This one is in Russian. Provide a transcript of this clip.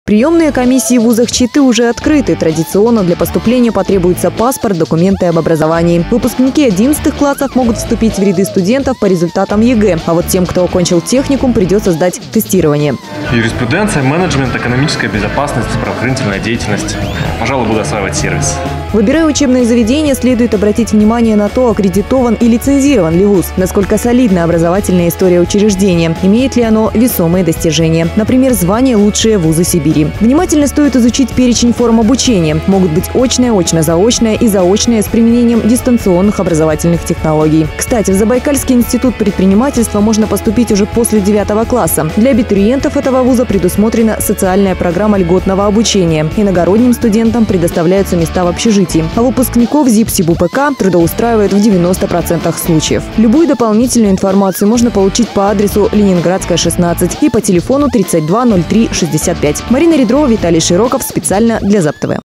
Приемные комиссии в вузах Читы уже открыты. Традиционно для поступления потребуется паспорт, документы об образовании. Выпускники 11 классов могут вступить в ряды студентов по результатам ЕГЭ. А вот тем, кто окончил техникум, придется сдать тестирование. Юриспруденция, менеджмент, экономическая безопасность, правоохранительная деятельность. Пожалуй, буду осваивать сервис. Выбирая учебные заведения, следует обратить внимание на то, аккредитован и лицензирован ли вуз, насколько солидна образовательная история учреждения, имеет ли оно весомые достижения. Например, звание «Лучшие вузы Сибири». Внимательно стоит изучить перечень форм обучения. Могут быть очное, очно-заочное и заочное с применением дистанционных образовательных технологий. Кстати, в Забайкальский институт предпринимательства можно поступить уже после 9 класса. Для абитуриентов этого вуза предусмотрена социальная программа льготного обучения. Иногородним студентам предоставляются места в общежитии. А выпускников ЗИП-СИБУ-ПК трудоустраивают в 90% случаев. Любую дополнительную информацию можно получить по адресу Ленинградская, 16 и по телефону 32 03 65. Марина Редрова, Виталий Широков. Специально для ЗАП ТВ.